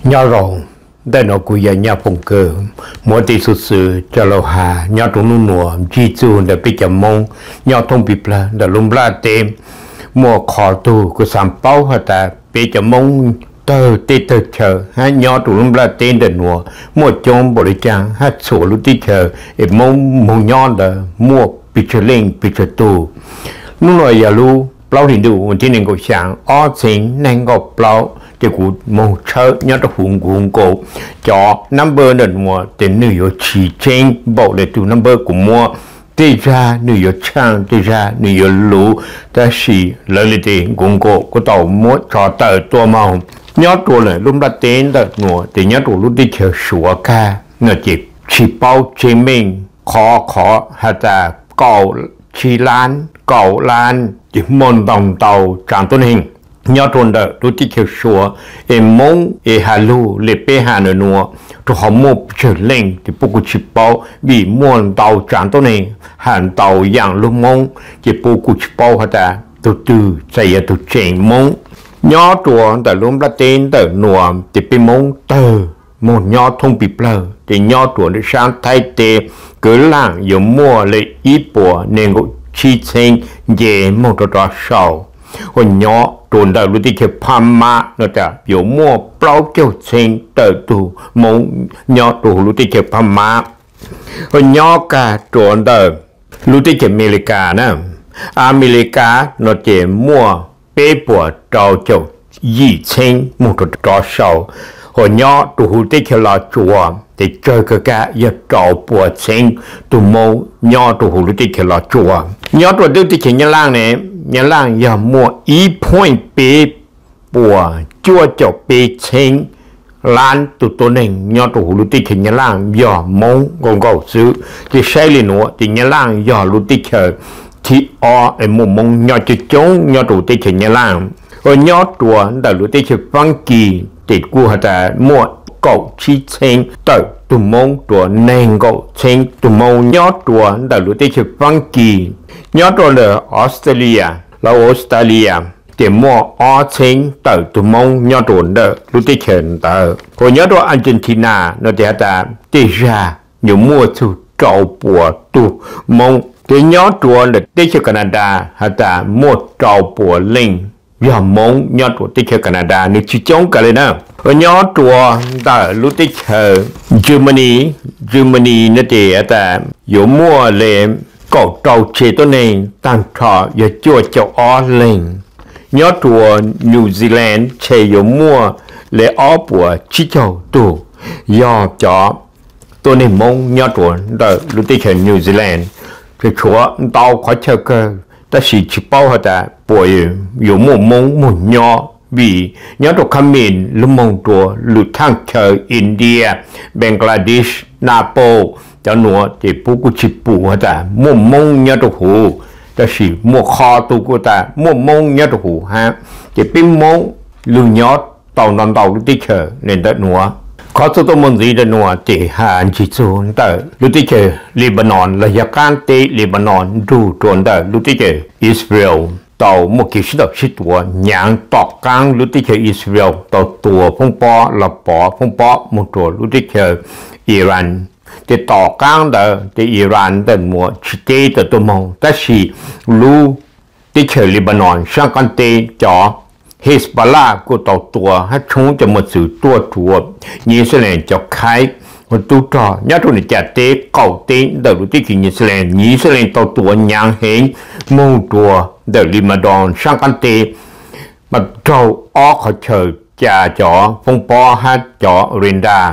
nhỏ rồi đây nó cũng là nhà phong cơ mỗi tỷ số sự cho lâu hà nhỏ trong nụ nùa chỉ chú để bị chậm mông nhỏ thông bị là để lùm la tem mua khó tu của sản bao hoặc là bị chậm mông tơ tê tơ chờ hai nhỏ trong lùm la tem để nùa mua chôm bộ trang hát sổ lúc tí chờ để mông mông nhỏ là mua bị chờ lên bị chờ tu lúc này giờ lu bao nhiêu đủ trên nền cổ sáng ở trên nền cổ bao thì cũng một chơi nhớ được hùng cổ cho number lần mua tiền nữ yếu chỉ trên bộ để từ number của mua đi ra nữ yếu trang đi ra nữ yếu lũ ta chỉ lợi lý tiền hùng cổ của tàu mua cho tờ tua màu nhớ tuổi này lúc đã tiền được mua thì nhớ tuổi lúc đi chơi sủa ca nó chỉ bao trên mình khó hay là cầu chỉ cầu lan chỉ môn đồng tàu chẳng tôn hình nhớ trốn đợi tôi chỉ kêu sủa em mong em hà lu lệ bê hà nửa nùa tôi họ mua trở lên thì bố cụ chỉ bao vì môn tàu chẳng tôn hình hàn tàu dạng lúc mong chỉ bố cụ chỉ bao hết à tôi từ chạy ở tôi chèn mong nhớ trốn đợi lúc đã tên đợi nùa thì bê mong tờ một nhớ thông bị lờ thì nhớ trốn để sang thay tê cứ làng dùng mua lệ ít bùa nên cũng chi trên dễ một trò sầu hồi nhỏ trốn đợi lúc đi chơi phàm mà nó đã有mua bao nhiêu trên đợi tù mong nhỏ trốn lúc đi chơi phàm mà hồi nhỏ cả trốn đợi lúc đi chơi America nè America nó chỉ mua bê bùa trâu châu gì trên một trò sầu hồi nhỏ trốn lúc đi chơi là chùa thì chơi cái giờ trâu bùa trên tù mong nhỏ trốn lúc đi chơi là chùa nhỏ trốn lúc đi chơi nhà làng này nhà làng giờ mua ý point bê bùa chua chọc bê trên lan tụ tôn hình nhỏ tụ lưu tích nhà làng giờ mong gồm gầu xứ thì xây lên nữa thì nhà làng giờ lưu tích thì em mong nhỏ chữ chống nhỏ tụ tích nhà làng rồi nhỏ tụ đã lưu tích văn kỳ thì cô hả mua cậu chi trên tới tụ mong tụ nền cậu trên tụ mong nhỏ tụ đã lưu tích văn kỳ nhớ rồi là Australia là Australia thì mua ở trên tờ tụi mông nhớ rồi đó lúc tới chuyện tờ còn nhớ rồi Argentina nó thì ta đi ra nhiều mua từ trâu bùa tụ mông thì nhớ rồi là tới chuyện Canada hay ta mua trâu bùa linh giờ mông nhớ rồi tới chuyện Canada nếu chỉ chống cái này nào còn nhớ rồi ta lúc tới chuyện Germany nó thì ta nhiều mua lên cậu trâu chế tôi này tăng trò giờ chua châu ó lên nhớ chùa New Zealand chế yếu mua lễ ó của chi châu tù do cho tôi này mong nhớ chùa đợi lúc tới chơi New Zealand thì chúa tao khó chơi cơ ta chỉ bao hết à bởi yếu mua mong một nhỏ vì nhớ chùa Kamin lúc mong chùa lúc thang chơi India Bangladesh Nepal cho nó thì bố của chị bù ta mua mông nhớ được hủ ta chỉ mua kho tu của ta mua mông nhớ được hủ ha thì pin mông lương nhót tàu non tàu đi chờ nên đất nữa có số tôi muốn gì đất nữa thì hàng chỉ số ta lúc đi chờ Lebanon là nhà can tê Lebanon đủ trốn ta lúc đi chờ Israel tàu một kỳ sĩ độc sĩ tuổi nhãn tọt cang lúc đi chờ Israel tàu tua phong bó là bỏ phong bó một chỗ lúc đi chờ Iran thì tỏ cang đó thì Iran đến mua chỉ tê từ tụi mông ta chỉ lu đi chơi Lebanon sang con tê cho Hezbollah của tàu tua hát chúng cho một sự tua chùa New Zealand cho khai một tu trò nhớ tôi trả tê cầu tê đầu đi chơi New Zealand tàu tua nhang hẹn mông chùa từ Lebanon sang con tê mà trâu ó họ chờ trả cho phong bó hát cho Rinda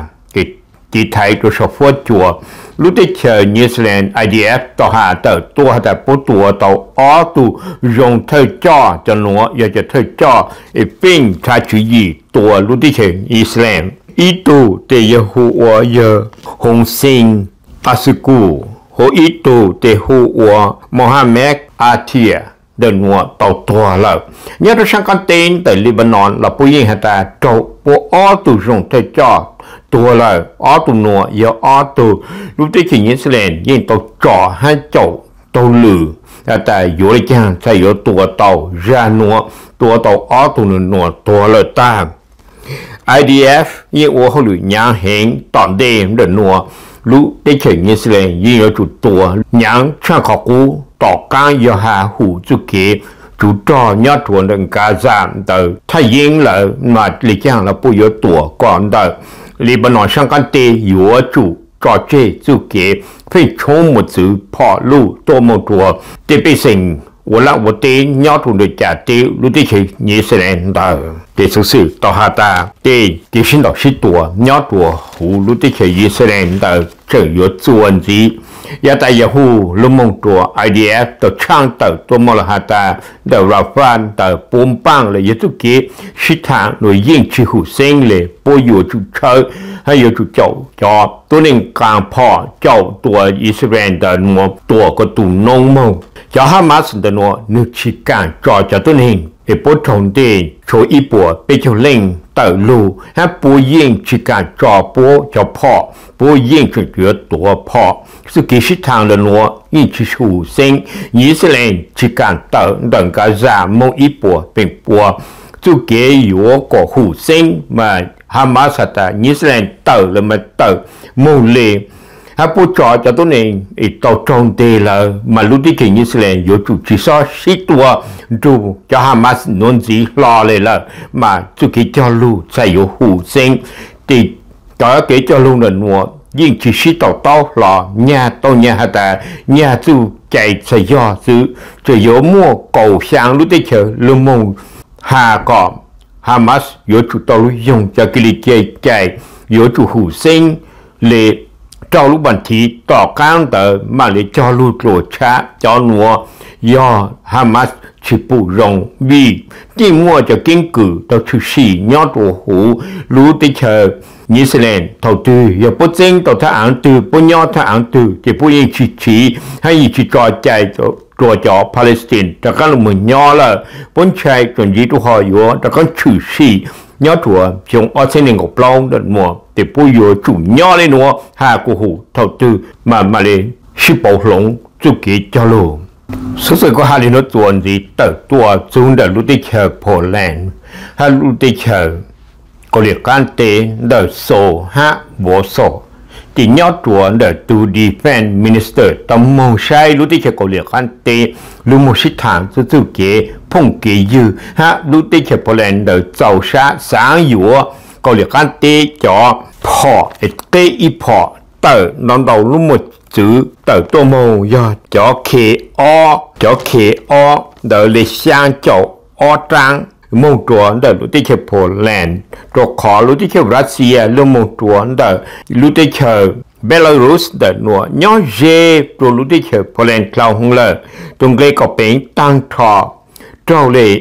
chỉ thấy tôi sẽ phốt chùa lúc tới chờ New Zealand IDF tàu hạ tàu tua hạ bố tua tàu ó tu dùng thời cho nó giờ cho thời cho để pin thay chú gì tua lúc tới chờ Islam ít tu để giờ hùa giờ Hồng Sinh Asuku hồ ít tu để hùa Mohammed Atia đơn ngọ tàu tua là nhớ tôi sang con tên tại Lebanon là bố yên hạ tàu bố ó tu dùng thời cho tua là ở tụ nọ giờ ở tụ lúc tới khi New Zealand nhưng tàu trò hai chậu tàu lử tại chỗ này chăng tại chỗ tua tàu ra nọ tua tàu ở tụ nọ tua là ta IDF 因我后来娘行当地的诺，如的前年是嘞，也有就多娘唱考古到刚要下湖就给。主张要做人家站的，他赢了嘛，你讲了不要多讲的，你不能香港的有主抓这就给非充木子跑路多么多，特别是我让我的要做的家的，路的去也是人的，这就是到下的，这现到许多要做湖路的去也是人的，这有做问题。ya ta yahu lumong tua IDF to chang to to molahata the rafan to pompang le yetu ke shitang lo yin chi hu seng le po yo chu chơ hay yo chu chậu cho tôi nên càng phò chậu tua Israel的诺tua có tụ nông mông cho Hamas的诺nước chỉ càng cho tôi nên để bố trọng đề số ý bộ bây giờ lên tự lưu hay bố yên chỉ càng cho bố cho phò bố yên cho chữa tổ phò sự kỳ sĩ thang là nó yên chỉ hữu sinh Israel chỉ càng tự đừng cả ra mong ý bộ bình bộ chú kế yếu của hữu sinh mà Hamas ta Israel tự là mà tự mong lệ hay bố cho tôi nên tàu trọng đề là mà lúc đi kể Israel yếu chủ chỉ so xí tua dù cho Hamas nôn gì lo lệ là mà chú kế cho lưu sẽ yếu hữu sinh thì cho kế cho lưu là nó nhưng chỉ xí tàu là nhà tàu nhà hà ta nhà chú chạy sẽ do chứ chỉ yếu mua cầu sang lúc đi chờ lưu mong hà cọ Hamas yếu chủ tàu lưu dùng cho cái lý chạy yếu chủ hữu sinh lệ cho lúc bản thị tỏ cán tờ mà để cho lưu trổ trá cho nó do Hamas chỉ bù rộng vì chỉ mua cho kinh cử tàu chữ sĩ nhó tổ hữu lưu tế chờ Israel thầu tư và bố chính tàu thả án tư bố nhó thả án tư thì bố yên chỉ hay chỉ trò chạy cho Palestine ta các lúc mình nhó là bốn chạy chuẩn gì tôi hỏi yếu ta các chữ sĩ nhớ chùa chúng ở trên nền ngọc long đợt mùa để bố yếu chủ nhớ lên nó hà của hủ thầu tư mà lên sư bảo lũng chú kỹ cho luôn số sự có hai lý nó tuần gì tờ tua chúng đã lúc đi chờ Poland hay lúc đi chờ có liệt can tế đợt sổ hạ bố sổ thì nhớ chùa đợt tu defense minister tầm mong sai lúc đi chờ có liệt can tế lúc một sĩ thẳng cho chú kỹ phong kỳ dư ha lúc đi chờ Poland đợt giàu sáng dũa có liệt can tế cho phò tế y phò tờ non đầu lúc một chữ tờ tô mô do cho khế o đỡ lệ sang chậu o trang mong chuan đỡ lúc tới Poland rồi khó lúc tới Russia lúc mong chuan đỡ lúc tới Belarus đỡ nữa nhớ dê rồi lúc tới Poland lao hung lờ tung gây có bén tăng thọ trao lệ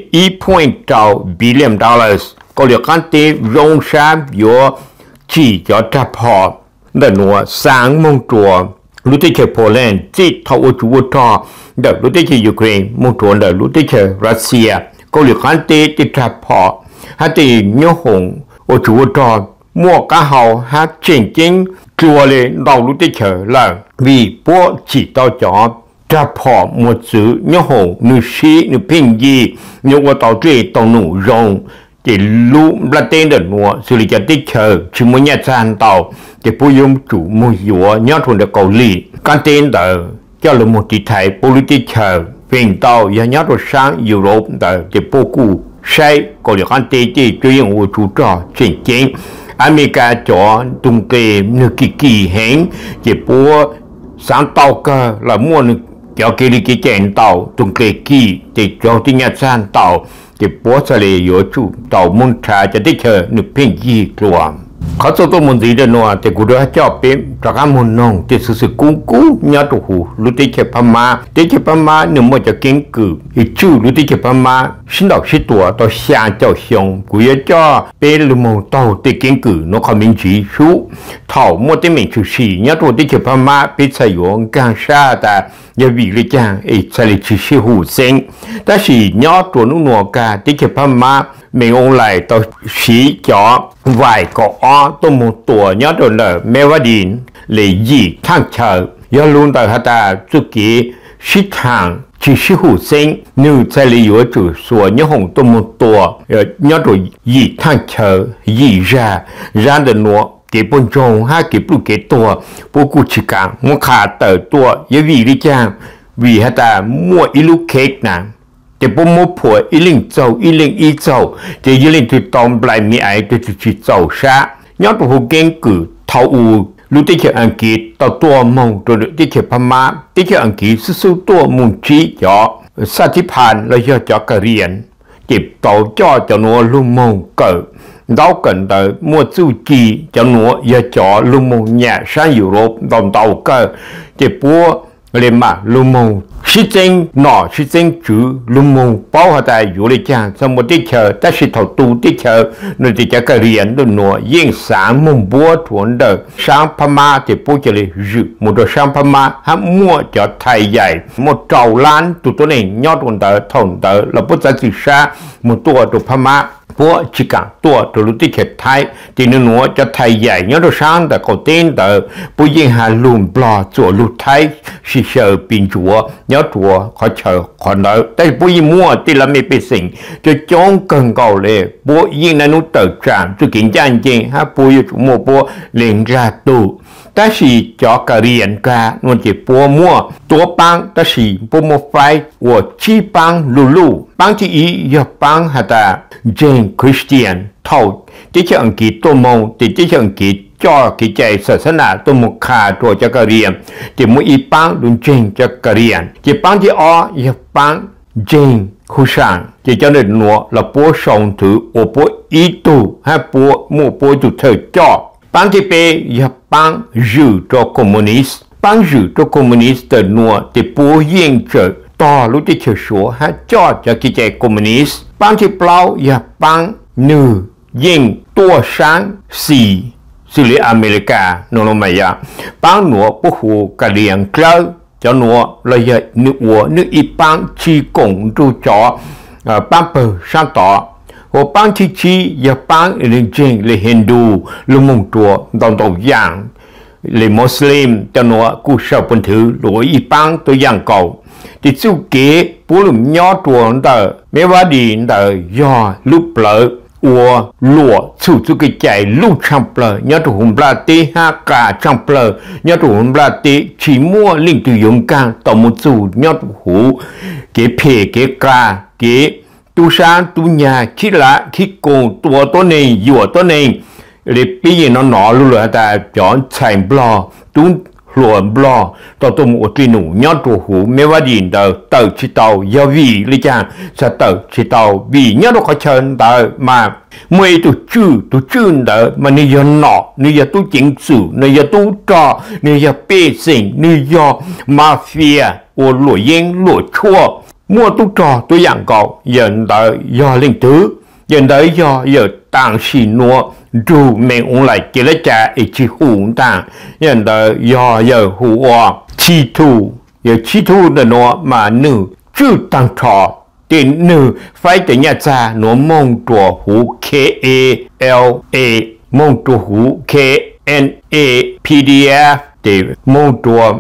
$1.2 billion có liệt can tế rong sam yếu chỉ cho trap họ đỡ nữa sáng mong chuan lúc tới Poland chỉ thâu chủ trò đỡ lúc tới Ukraine mong chuan đỡ lúc tới Russia có liệt can tế thì trap họ hay thì nhớ hùng ở chủ trò mua cá hậu hay chỉnh chính chùa lên đầu lúc tới là vì bố chỉ tao cho trap họ một chữ nhớ hùng nữ sĩ nữ pinch gì nhớ qua tàu truy tàu nụ rồng thì lúc là tên đợt mùa xử lý cho tích chỉ muốn nhà tràn tàu thì bố dùng chủ mua dũa nhớ thuần được cầu lì can tên đợt cho là một thị thái politic viên tàu và nhớ rồi sang Europe đợt thì bố cụ sai có được can tên thì chuyên dụng chủ trò chỉnh chính America cho tung kê nước kỳ hẹn thì bố sáng tàu cơ là mua cho cái chèn tàu tung kê kỳ thì choที่nhà tràn tàu thì bố sẽ lấy yếu chủ tàu môn trà cho tích hợp nước phiên gì luônเขาจะต้องมันดีเดนัวแต่กูได้ชอบเป็นจากการมันน้องที่สุดกู้ยาตุหูรู้ที่เก็บพม่าที่เก็บพม่าหนึ่งมันจะเก่งกืออีกชื่อรู้ที่เก็บพม่าชิ้นดอกชิ้นตัวต่อเสียงเจ้าเสียงกูอยากจะเป็นลูกมองเต่าที่เก่งกือนกขมิ้นจีชูเท่ามันที่มีชื่อสียาตัวที่เก็บพม่าเป็นสยองกางชาแต่อย่าวิริจังใช้ชื่อหูเซ็งแต่สียาตัวนุ่งหนวกาที่เก็บพม่าไม่องไหลต่อสีจ่อไหวก็อ้อตัวมูตัวย้อนตัวเลยแม้ว่าดินเลยยี่ทั้งเชยย้อนลุนต่อฮัตตาจุกี้ชิดทาง chỉ sư hữu sinh nếu在里有主说nhớ hồng tô một tổ nhớ rồi gì thang chờ gì ra được nó cái bên trong ha cái bút cái tổ bố cụ chỉ cả mua khá tờ tổ yếu vì đi chăng vì hắn ta mua ít lúc cake nè cái bố mua phổi ít linh dầu thì ít linh từ tóm lại mi ai từ chỉ dầu sa nhớ rồi hồ kinh cử thâu u lúc tích hợp Anh Kỳ tàu tua mông rồi được tích hợp Pama tích hợp Anh Kỳ sư tua mông trí cho sa chỉ bàn là cho cả riêng kịp tàu cho nó luôn mông cỡ đau cần tới mua chu kỳ cho nó cho luôn mông nhà sang Europe đồng tàu cỡ kịp búa lên mà luôn mông sĩ chính nọ sĩ chính chữ luôn mông bao hà tài du lịch trang xong một tích hợp ta sĩ thầu tu tích hợp nơi tích hợp cả riêng rồi nó yên sáng mông búa thuần đời sáng Pama thì bố cho lấy dự một đồ sáng Pama hắn mua cho thầy dạy một trầu lan tụi tôi này nhót tuần tới thòng tới là bố giá trị xa một tua đồ Pama bố chỉ cả tua đồ lúc tích hợp thái thì nó cho thầy dạy nhót đồ sáng tại cổ tên tới bố yên hà lùm bò chỗ lúc thái sĩ sợ bình chúa nhót chùa khó chờ khó nợ tại bố yên mua thì là mê bê sinh cho chống cần cầu lệ bố yên là nó tờ trạng cho kiện trang chênh ha bố yên chủ mua bố lên ra tù ta sĩ cho cả riêng cả nó chỉ bố mua tổ băng ta sĩ bố mua phải của chi băng lulu băng thì ý do băng hà ta Jane Christian thầu chỉ cho anh kỳ tô mông thì chỉ cho anh kỳ cho cái chạy sở nạ tô một khả cho cả riêng thì mỗi ý băng luôn Jane cho cả riêng chỉ băng thì do băng Jane khu sản chỉ cho nên nó là bố sống thứ của bố ý tù hay bố mua bố tù thời cho băng thì bê là băng giữ cho communist băng giữ cho communist từ nó thì bố yên trở to lúc thì chờ số hay cho cái chạy communist băng thì bao là băng nữ yên tua sáng xì xử lý America nó mày à băng nó bố hồ cả liền cơ cho nó là nước y băng chi cùng tu cho băng bờ sang tỏ hồ băng chi và băng lên trên là Hindu luôn mong chùa đồng đầu dạng là Muslim cho nó cụ sở bình thứ lối y băng tôi dạng cầu thì chú kế bố lùm nhỏ chùa đó mấy vá đi đó do lúc lỡ ua lụa chủ cái chạy lúc trăm lỡ nhớ tụ hùng bla tê ha cả trăm lỡ nhớ tụ hùng bla tê chỉ mua linh từ勇càng tổng một chủ nhớ tụ hú cái phê cái ca cái tu sáng tu nhà khi lạ khi cùng tuaตัวnày dùaตัวnày để bây giờ nó luôn là ta chọn chạy blo tu luồn blo tao tôi một cái nụ nhót đồ hú mấy vài gì đó tàu chỉ tàu do vì lý chàng sẽ tàu chỉ tàu vì nhớ nó có chân tàu mà mấy tụ chư đó mà nơi giờ nọ nơi giờ tu chính sử nơi giờ tu trò nơi giờ bê sinh nơi giờ mafia ô lụa yên lụa chua mua tu trò tôi dạng cậu giờ đó do linh tứ giờ đó do tàng xì nua dù mình cũng lại chỉ lấy trả ít chi hủ tàng hiện tại giờ hủ chi thu là nó mà nữ chưa tăng trò thì nữ phải tới nhà cha nó mong trò hủ KALA mong trò hủ KNAPDF thì mong trò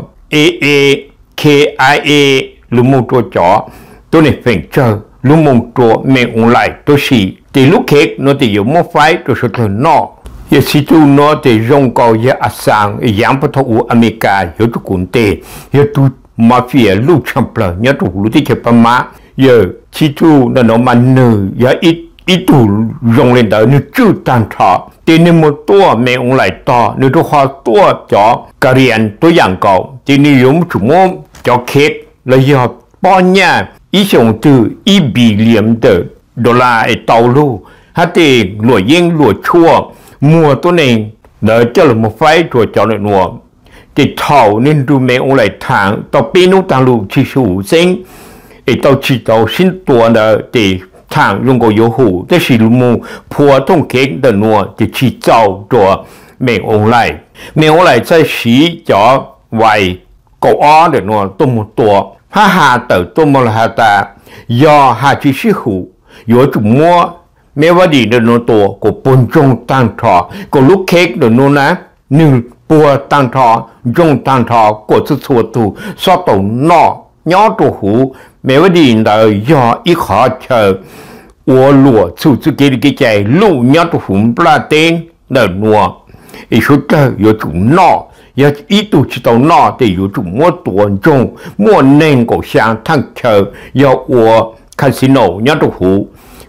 AAKIA lúc mong trò chó tôi này phải chờ lúc mong trò mình cũng lại tôi xì thì lúc khác nó thì có một phải rồi số thời nọ giờ sĩ tu nó thì rong cầu giờ sang giảm bớt thấu America giờ tu cũng tệ giờ tu mafia lúc trăm lần nhớ tu lúc thì chụp má giờ sĩ tu nó mà nữ giờ ít tu rong lên đó nó chưa tan thọ thì nếu một tua mẹ ông lại to nếu tu hoa tua cho cái riêng tôi dạng cầu thì nếu dùng chủ môn cho khác là giờ bao nhiêu ý dùng từ $1 billion đô la ở tàu lu, hát thì lúa yên lúa chua muaตัวnày đỡ cho là một phái chùa cho nó lúa thì thầu nên du mẹ ông lại thang tàu pin nó tăng lu chỉ số sinh, ở tàu chỉ tàu sinh tua đó thì thang dùng có yếu hủ,แต่是mua phù thông kế的lúa thì chỉ trâu chùa mẹ ông lại在洗脚外狗儿的lúa多么多，哈哈的多么了哈的，要哈只是虎。有主摸没话题的那多，个本中当朝，个ลูกเค้ก的那呢，你波当朝，中当朝，个是错度，说到那鸟着湖， 没问题的要一好chờ我裸出自己的cái chạy lũ nhát hùng bla tên là nua ý số tờ yếu chủ nọ yếu ý tụ chỉ tàu nọ thì yếu chủ mua tuần trong mua nền cổ sang thăng chờ yếu của casino nhát hùng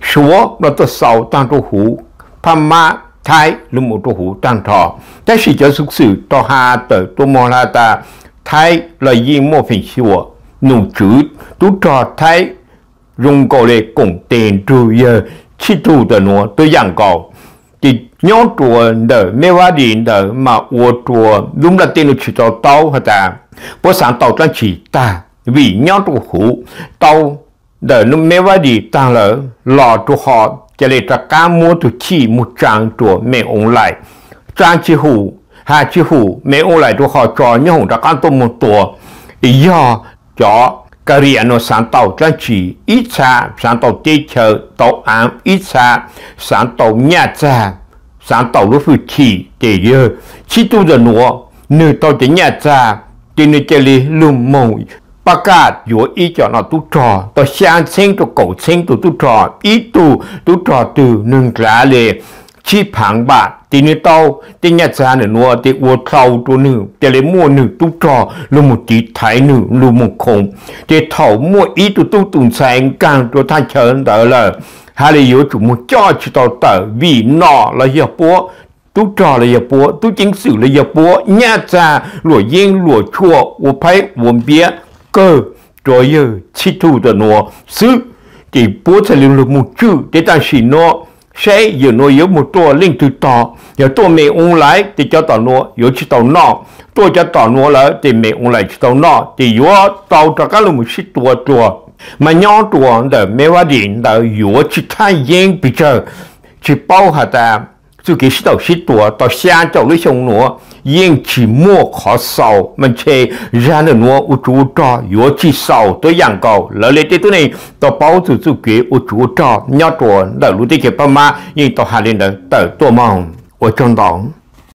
số là tờ sau tăng đồ hùng Pama Thái là một đồ hùng tăng thọแต่是จะสุขสื่อต่อหาแต่ตัวมอลาตาไทยเลยยิ่งมั่วเป็นชัวหนุ่มจืดตุ๊ดไทย用过来供电主要七度的喏都样高，的鸟多的没话的的嘛我多，用了电脑去找刀和的，不上刀转去打，为鸟多虎刀的那没话的当了老多好，这里这干么都起木长多没用来，长起虎下起虎没用来多好找鸟这干多么多，要找。cái riêng nó sáng tạo trang trí ít xa sáng tạo tê chờ tạo ám ít xa sáng tạo nhà cha sáng tạo lúc phụ chỉ để giờ chỉ tu giờ nữa nơi tạo cái nhà cha thì nơi chơi li lùm mông bác cả giữa ít cho nó tu trò tạo sáng sinh tu cổ sinh tu trò ít tu trò từ nâng lá lệ chỉ phẳng bạc thì nơi tao thì nhà cha nữa thì uo thâu tu nữ thì lấy mua nữ tu trò luôn một tí thái nữ luôn một khổng thì thầu mua ít tu tụng sáng càng tu thanh chấn đó là hay là yếu chủ một cho chỉ tao tờ vì nọ là giờ bố tu trò là giờ bố tu chính sử là giờ bố nhà cha lụa yên lụa chua uo phải uo bía cơ rồi giờ chỉ tu的nữa xứ thì bố sẽ luôn một chữ để ta chỉ nó sẽ giờ nó yếu mộtตัวlinh từ tỏ giờ tôi mẹ ông lại thì cho tỏ nó yếu chỉ tàu nọ tôi cho tỏ nó là thì mẹ ông lại chỉ tàu nọ thì yếu tàu cho các loại một chút tua mà nhỏ tua để mẹว่าđiện để yếu chỉ thay yên bây giờ chỉ bao hạt ta自己是到许多到下周的时候因其莫可少มันเช然的诺อุจูจอ有其少ตัวอย่างเก่าแล้วเลยที่ตัวนี้ต่อเป้า自己อุจูจอnhỏตัวแล้วรู้ที่เก็บประมาณยิ่งต่อหาเรื่องแต่ตัวมอง我中懂